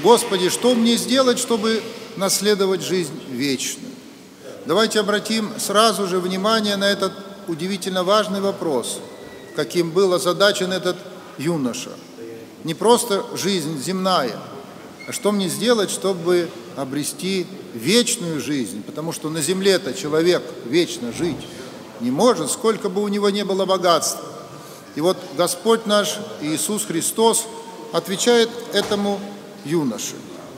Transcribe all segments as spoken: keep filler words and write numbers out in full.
Господи, что мне сделать, чтобы наследовать жизнь вечную? Давайте обратим сразу же внимание на этот удивительно важный вопрос, каким был озадачен этот юноша. Не просто жизнь земная, а что мне сделать, чтобы обрести вечную жизнь? Потому что на земле-то человек вечно жить не может, сколько бы у него ни было богатства. И вот Господь наш Иисус Христос отвечает этому юноше: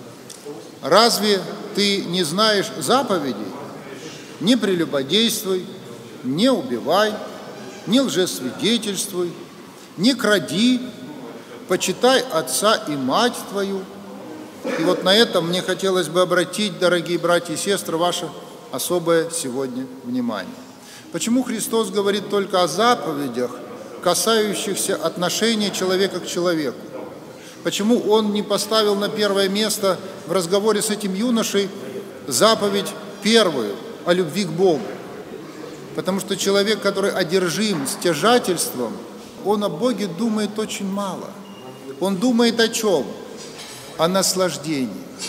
разве ты не знаешь заповедей? Не прелюбодействуй, не убивай, не лжесвидетельствуй, не кради, почитай отца и мать твою. И вот на этом мне хотелось бы обратить, дорогие братья и сестры, ваше особое сегодня внимание. Почему Христос говорит только о заповедях, касающихся отношения человека к человеку? Почему Он не поставил на первое место в разговоре с этим юношей заповедь первую о любви к Богу? Потому что человек, который одержим стяжательством, он о Боге думает очень мало. Он думает о чем? О наслаждении.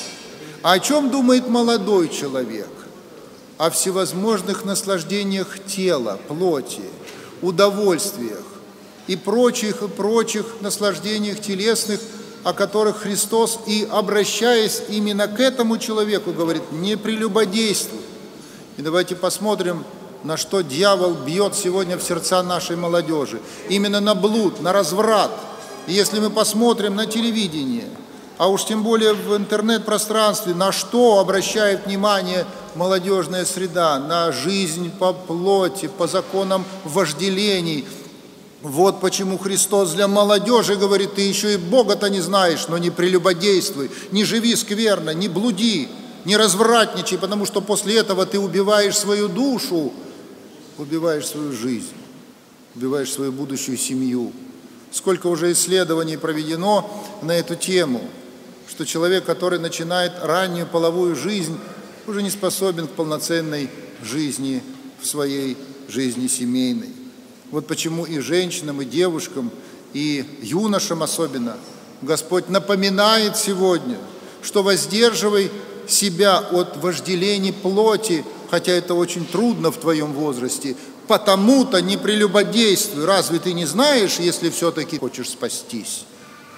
А о чем думает молодой человек? О всевозможных наслаждениях тела, плоти, удовольствиях и прочих, и прочих наслаждениях телесных, о которых Христос, и обращаясь именно к этому человеку, говорит: не прелюбодействуй. И давайте посмотрим, на что дьявол бьет сегодня в сердца нашей молодежи. Именно на блуд, на разврат. И если мы посмотрим на телевидение, а уж тем более в интернет-пространстве, на что обращает внимание молодежная среда? На жизнь по плоти, по законам вожделений. Вот почему Христос для молодежи говорит: ты еще и Бога-то не знаешь, но не прелюбодействуй, не живи скверно, не блуди, не развратничай, потому что после этого ты убиваешь свою душу, убиваешь свою жизнь, убиваешь свою будущую семью. Сколько уже исследований проведено на эту тему, что человек, который начинает раннюю половую жизнь, уже не способен к полноценной жизни в своей жизни семейной. Вот почему и женщинам, и девушкам, и юношам особенно Господь напоминает сегодня, что воздерживай себя от вожделений плоти, хотя это очень трудно в твоем возрасте, потому-то не прелюбодействуй. Разве ты не знаешь, если все-таки хочешь спастись?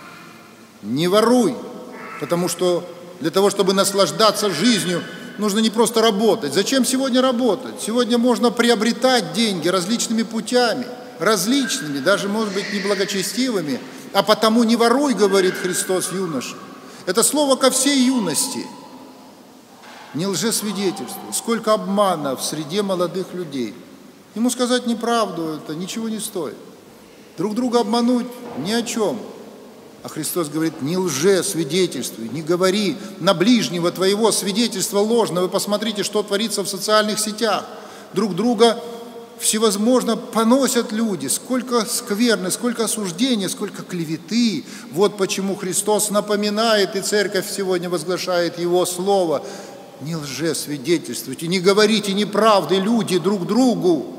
Не воруй, потому что для того, чтобы наслаждаться жизнью, нужно не просто работать. Зачем сегодня работать? Сегодня можно приобретать деньги различными путями, различными, даже, может быть, неблагочестивыми. А потому не воруй, говорит Христос юноше. Это слово ко всей юности. Не лжесвидетельствуй. Сколько обмана в среде молодых людей. Ему сказать неправду, это ничего не стоит. Друг друга обмануть ни о чем. А Христос говорит: не лжесвидетельствуй, не говори на ближнего твоего свидетельства ложно. Вы посмотрите, что творится в социальных сетях. Друг друга всевозможно поносят люди. Сколько скверны, сколько осуждения, сколько клеветы. Вот почему Христос напоминает, и Церковь сегодня возглашает Его Слово: не лжесвидетельствуйте, не говорите неправды, люди, друг другу.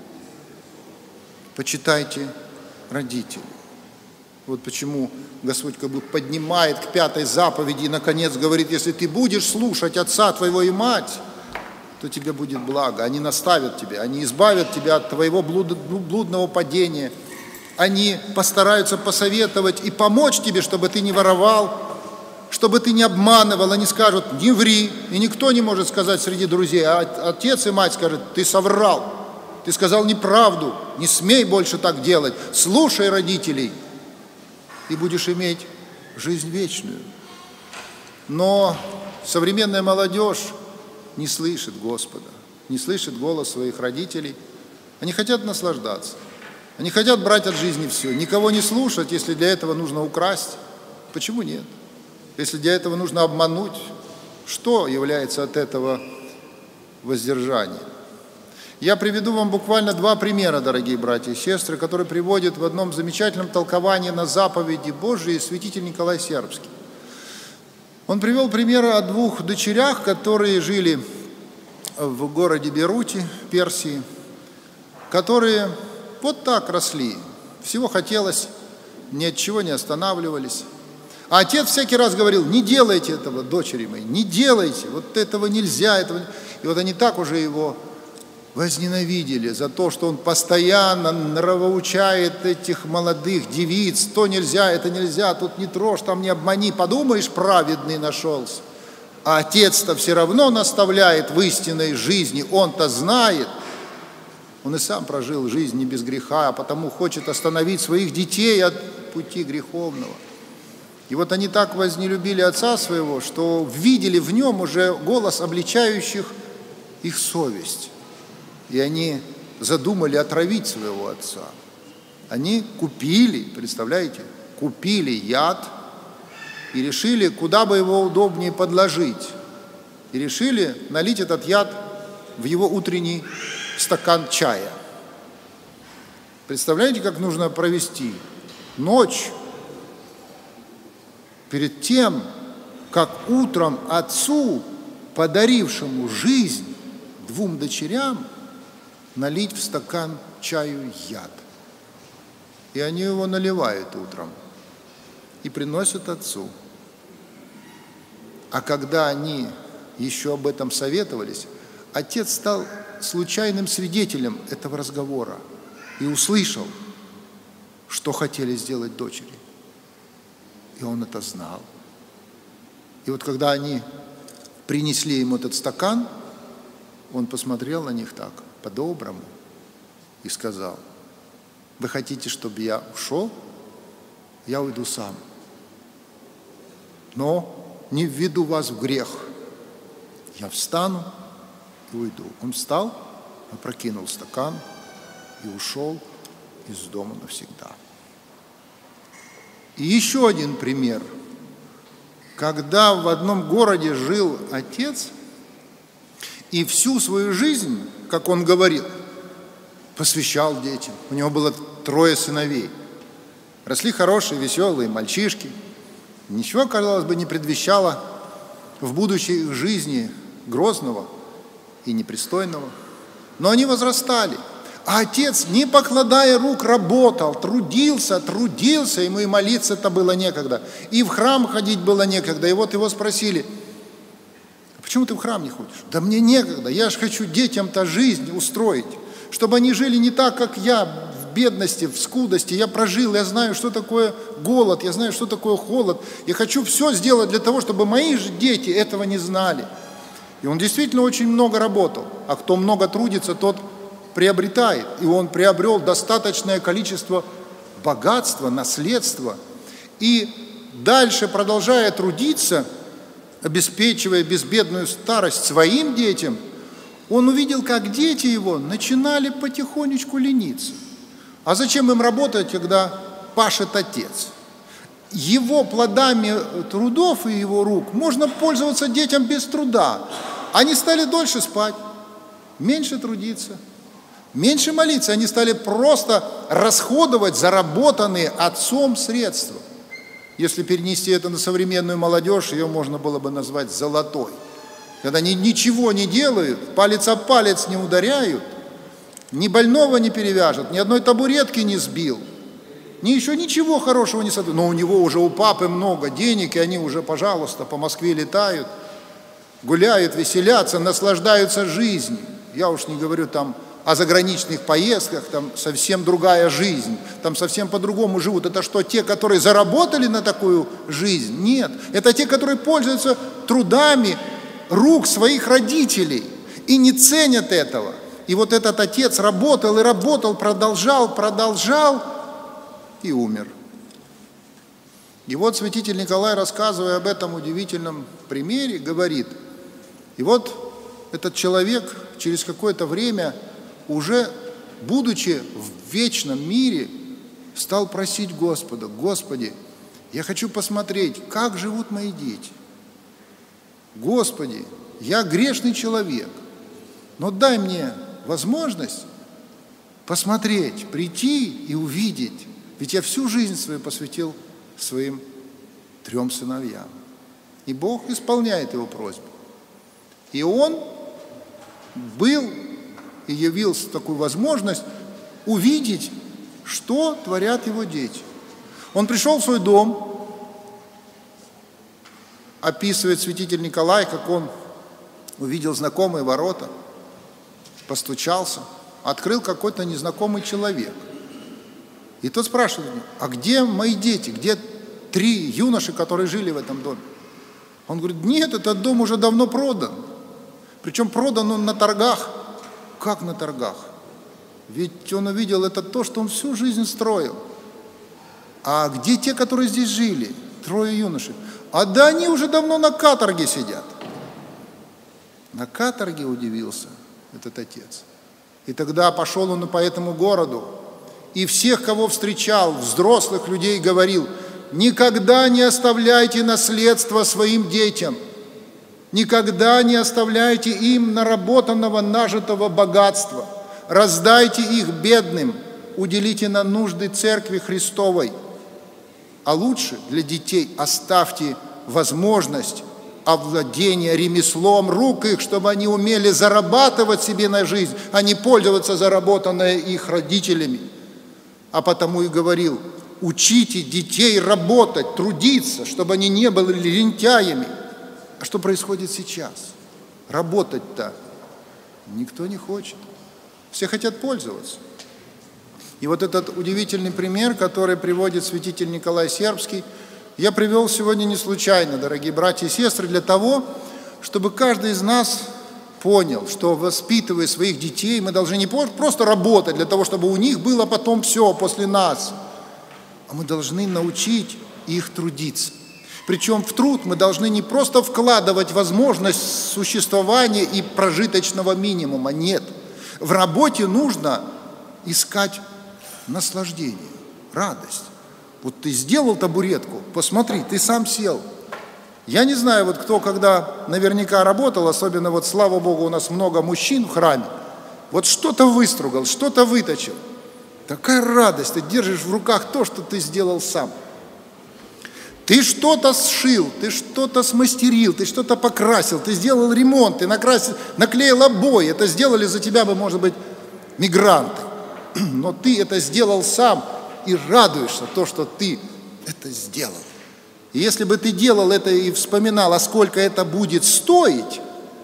Почитайте родителей. Вот почему Господь как бы поднимает к пятой заповеди и, наконец, говорит: если ты будешь слушать отца твоего и мать, то тебе будет благо. Они наставят тебя, они избавят тебя от твоего блудного падения. Они постараются посоветовать и помочь тебе, чтобы ты не воровал, чтобы ты не обманывал. Они скажут: не ври. И никто не может сказать среди друзей, а отец и мать скажут: ты соврал, ты сказал неправду, не смей больше так делать. Слушай родителей, и будешь иметь жизнь вечную. Но современная молодежь не слышит Господа, не слышит голос своих родителей. Они хотят наслаждаться, они хотят брать от жизни все, никого не слушать, если для этого нужно украсть. Почему нет? Если для этого нужно обмануть, что является от этого воздержанием? Я приведу вам буквально два примера, дорогие братья и сестры, которые приводят в одном замечательном толковании на заповеди Божьи святитель Николай Сербский. Он привел примеры о двух дочерях, которые жили в городе Беруте, Персии, которые вот так росли, всего хотелось, ни от чего не останавливались. А отец всякий раз говорил: не делайте этого, дочери мои, не делайте, вот этого нельзя. Этого... И вот они так уже его возненавидели за то, что он постоянно нравоучает этих молодых девиц: то нельзя, это нельзя, тут не трожь, там не обмани, подумаешь, праведный нашелся. А отец-то все равно наставляет в истинной жизни, он-то знает. Он и сам прожил жизнь не без греха, а потому хочет остановить своих детей от пути греховного. И вот они так вознелюбили отца своего, что видели в нем уже голос, обличающих их совесть. И они задумали отравить своего отца. Они купили, представляете, купили яд и решили, куда бы его удобнее подложить. И решили налить этот яд в его утренний стакан чая. Представляете, как нужно провести ночь перед тем, как утром отцу, подарившему жизнь двум дочерям, налить в стакан чаю яд. И они его наливают утром и приносят отцу. А когда они еще об этом советовались, отец стал случайным свидетелем этого разговора и услышал, что хотели сделать дочери. И он это знал. И вот когда они принесли ему этот стакан, он посмотрел на них так, по-доброму, и сказал: вы хотите, чтобы я ушел? Я уйду сам. Но не введу вас в грех. Я встану и уйду. Он встал, опрокинул стакан и ушел из дома навсегда. И еще один пример. Когда в одном городе жил отец, и всю свою жизнь, как он говорил, посвящал детям. У него было трое сыновей. Росли хорошие, веселые мальчишки. Ничего, казалось бы, не предвещало в будущей их жизни грозного и непристойного. Но они возрастали. А отец, не покладая рук, работал, трудился, трудился, ему и молиться-то было некогда, и в храм ходить было некогда. И вот его спросили: почему ты в храм не ходишь? Да мне некогда, я же хочу детям-то жизнь устроить, чтобы они жили не так, как я, в бедности, в скудости. Я прожил, я знаю, что такое голод, я знаю, что такое холод. Я хочу все сделать для того, чтобы мои же дети этого не знали. И он действительно очень много работал, а кто много трудится, тот приобретает. И он приобрел достаточное количество богатства, наследства. И дальше, продолжая трудиться, обеспечивая безбедную старость своим детям, он увидел, как дети его начинали потихонечку лениться. А зачем им работать, когда пашет отец? Его плодами трудов и его рук можно пользоваться детям без труда. Они стали дольше спать, меньше трудиться, меньше молиться. Они стали просто расходовать заработанные отцом средства. Если перенести это на современную молодежь, ее можно было бы назвать золотой. Когда они ничего не делают, палец о палец не ударяют, ни больного не перевяжут, ни одной табуретки не сбил, ни еще ничего хорошего не создают. Но у него уже, у папы много денег, и они уже, пожалуйста, по Москве летают, гуляют, веселятся, наслаждаются жизнью. Я уж не говорю там о заграничных поездках, там совсем другая жизнь, там совсем по-другому живут. Это что, те, которые заработали на такую жизнь? Нет, это те, которые пользуются трудами рук своих родителей и не ценят этого. И вот этот отец работал и работал, продолжал, продолжал и умер. И вот святитель Николай, рассказывая об этом удивительном примере, говорит: и вот этот человек через какое-то время, уже будучи в вечном мире, стал просить Господа: Господи, я хочу посмотреть, как живут мои дети. Господи, я грешный человек, но дай мне возможность посмотреть, прийти и увидеть. Ведь я всю жизнь свою посвятил своим трем сыновьям. И Бог исполняет его просьбу. И он был и явился такую возможность увидеть, что творят его дети. Он пришел в свой дом описывает святитель Николай, как он увидел знакомые ворота, постучался, открыл какой-то незнакомый человек. И тот спрашивает: а где мои дети, где три юноши, которые жили в этом доме? Он говорит: нет, этот дом уже давно продан. Причем продан он на торгах. Как на торгах? Ведь он увидел это то, что он всю жизнь строил. А где те, которые здесь жили? Трое юношей. А да они уже давно на каторге сидят. На каторге, удивился этот отец. И тогда пошел он по этому городу, и всех, кого встречал, взрослых людей, говорил: никогда не оставляйте наследство своим детям, никогда не оставляйте им наработанного, нажитого богатства, раздайте их бедным, уделите на нужды Церкви Христовой, а лучше для детей оставьте возможность овладения ремеслом рук их, чтобы они умели зарабатывать себе на жизнь, а не пользоваться заработанное их родителями. А потому и говорил: учите детей работать, трудиться, чтобы они не были лентяями. А что происходит сейчас? Работать-то никто не хочет. Все хотят пользоваться. И вот этот удивительный пример, который приводит святитель Николай Сербский, я привел сегодня не случайно, дорогие братья и сестры, для того, чтобы каждый из нас понял, что, воспитывая своих детей, мы должны не просто работать для того, чтобы у них было потом все после нас, а мы должны научить их трудиться. Причем в труд мы должны не просто вкладывать возможность существования и прожиточного минимума, нет. В работе нужно искать наслаждение, радость. Вот ты сделал табуретку, посмотри, ты сам сел. Я не знаю, вот кто когда наверняка работал, особенно вот, слава Богу, у нас много мужчин в храме, вот что-то выстругал, что-то выточил. Такая радость, ты держишь в руках то, что ты сделал сам. Ты что-то сшил, ты что-то смастерил, ты что-то покрасил, ты сделал ремонт, ты накрасил, наклеил обои. Это сделали за тебя бы, может быть, мигранты. Но ты это сделал сам и радуешься то, что ты это сделал. И если бы ты делал это и вспоминал, а сколько это будет стоить,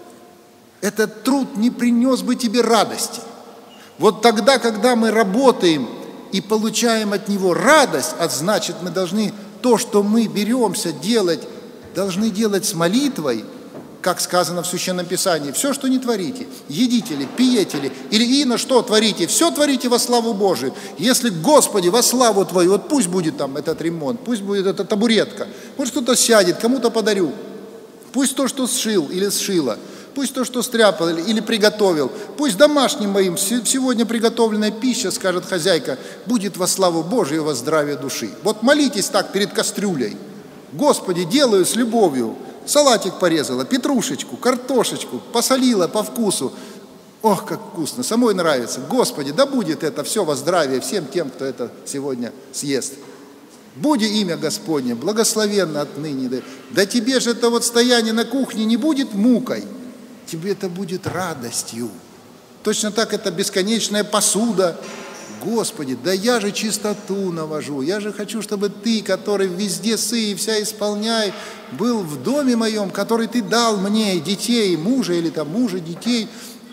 этот труд не принес бы тебе радости. Вот тогда, когда мы работаем и получаем от него радость, а значит, мы должны то, что мы беремся делать, должны делать с молитвой, как сказано в Священном Писании: все, что не творите, едите ли, пьете ли, или ино что творите, все творите во славу Божию. Если, Господи, во славу Твою, вот пусть будет там этот ремонт, пусть будет эта табуретка, пусть кто-то сядет, кому-то подарю, пусть то, что сшил или сшила, пусть то, что стряпал или приготовил, пусть домашним моим сегодня приготовленная пища, скажет хозяйка, будет во славу Божию и во здравие души. Вот молитесь так перед кастрюлей: Господи, делаю с любовью. Салатик порезала, петрушечку, картошечку, посолила по вкусу. Ох, как вкусно, самой нравится. Господи, да будет это все во здравие всем тем, кто это сегодня съест. Буди имя Господне, благословенно отныне. Да, да тебе же это вот стояние на кухне не будет мукой, тебе это будет радостью. Точно так это бесконечная посуда. Господи, да я же чистоту навожу, я же хочу, чтобы Ты, который везде сы и вся исполняй, был в доме моем, который Ты дал мне, детей, мужа или там мужа, детей.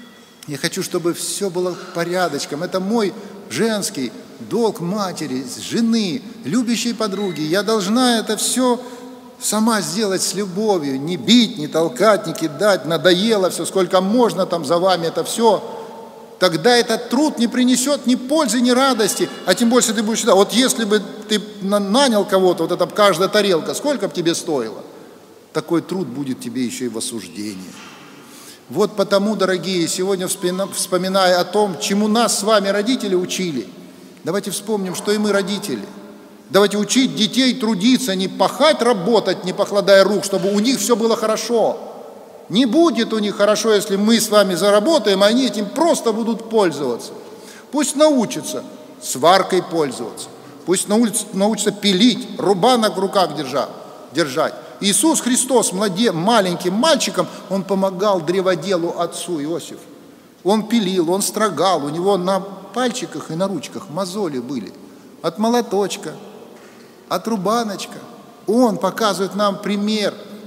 Я хочу, чтобы все было порядочком. Это мой женский долг матери, жены, любящей подруги. Я должна это все сама сделать с любовью, не бить, не толкать, не кидать, надоело все, сколько можно там за вами это все. Тогда этот труд не принесет ни пользы, ни радости, а тем больше ты будешь считать, вот если бы ты нанял кого-то, вот эта каждая тарелка, сколько бы тебе стоило? Такой труд будет тебе еще и в осуждении. Вот потому, дорогие, сегодня вспоминая о том, чему нас с вами родители учили, давайте вспомним, что и мы родители. Давайте учить детей трудиться, не пахать, работать, не покладая рук, чтобы у них все было хорошо. Не будет у них хорошо, если мы с вами заработаем, а они этим просто будут пользоваться. Пусть научатся сваркой пользоваться, пусть научатся пилить, рубанок в руках держать. Иисус Христос маленьким мальчиком, Он помогал древоделу отцу Иосифу. Он пилил, Он строгал, у него на пальчиках и на ручках мозоли были. От молоточка, от рубаночка. Он показывает нам пример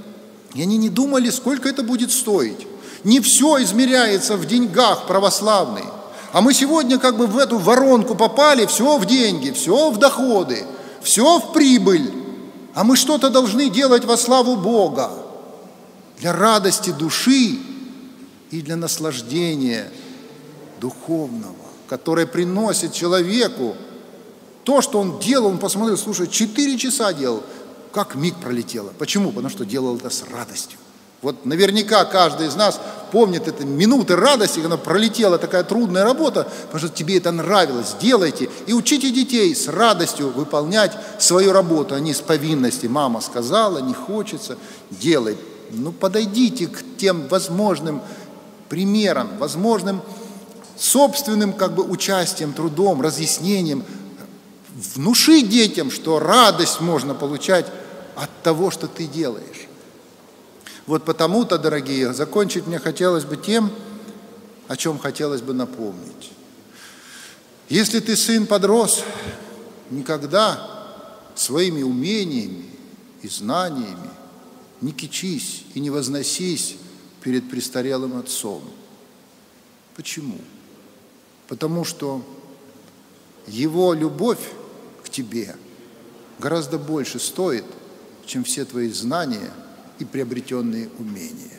И они не думали, сколько это будет стоить. Не все измеряется в деньгах православные. А мы сегодня как бы в эту воронку попали, все в деньги, все в доходы, все в прибыль. А мы что-то должны делать во славу Бога, для радости души и для наслаждения духовного, которое приносит человеку то, что он делал. Он посмотрел, слушай, четыре часа делал, как миг пролетело. Почему? Потому что делал это с радостью. Вот наверняка каждый из нас помнит это минуты радости, когда пролетела такая трудная работа, потому что тебе это нравилось. Делайте и учите детей с радостью выполнять свою работу, а не с повинности. Мама сказала, не хочется, делай. Ну, подойдите к тем возможным примерам, возможным собственным как бы участием, трудом, разъяснением. Внуши детям, что радость можно получать от того, что ты делаешь. Вот потому-то, дорогие, закончить мне хотелось бы тем, о чем хотелось бы напомнить. Если ты, сын, подрос, никогда своими умениями и знаниями не кичись и не возносись перед престарелым отцом. Почему? Потому что его любовь к тебе гораздо больше стоит, чем все твои знания и приобретенные умения.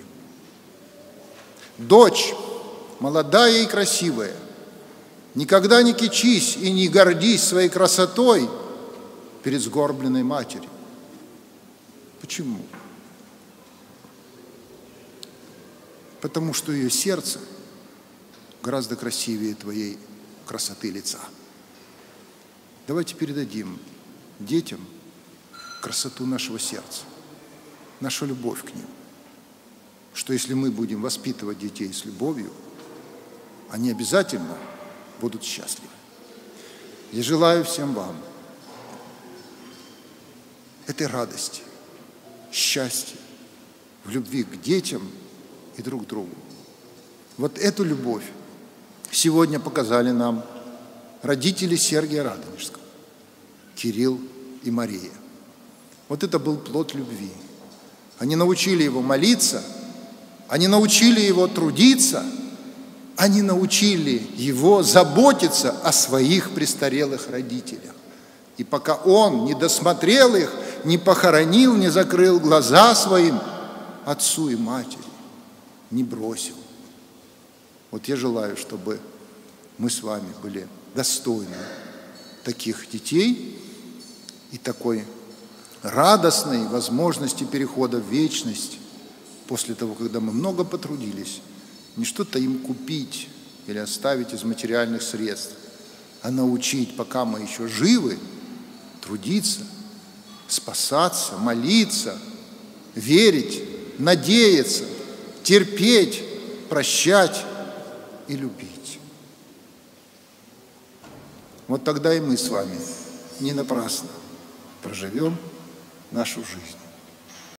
Дочь, молодая и красивая, никогда не кичись и не гордись своей красотой перед сгорбленной матерью. Почему? Потому что ее сердце гораздо красивее твоей красоты лица. Давайте передадим детям красоту нашего сердца, нашу любовь к ним. Что если мы будем воспитывать детей с любовью, они обязательно будут счастливы. Я желаю всем вам этой радости, счастья, в любви к детям и друг к другу. Вот эту любовь сегодня показали нам родители Сергия Радонежского, Кирилл и Мария. Вот это был плод любви. Они научили его молиться, они научили его трудиться, они научили его заботиться о своих престарелых родителях. И пока он не досмотрел их, не похоронил, не закрыл глаза своим отцу и матери, не бросил. Вот я желаю, чтобы мы с вами были достойны таких детей и такой радостной возможности перехода в вечность после того, когда мы много потрудились, не что-то им купить или оставить из материальных средств, а научить, пока мы еще живы, трудиться, спасаться, молиться, верить, надеяться, терпеть, прощать и любить. Вот тогда и мы с вами не напрасно проживем нашу жизнь.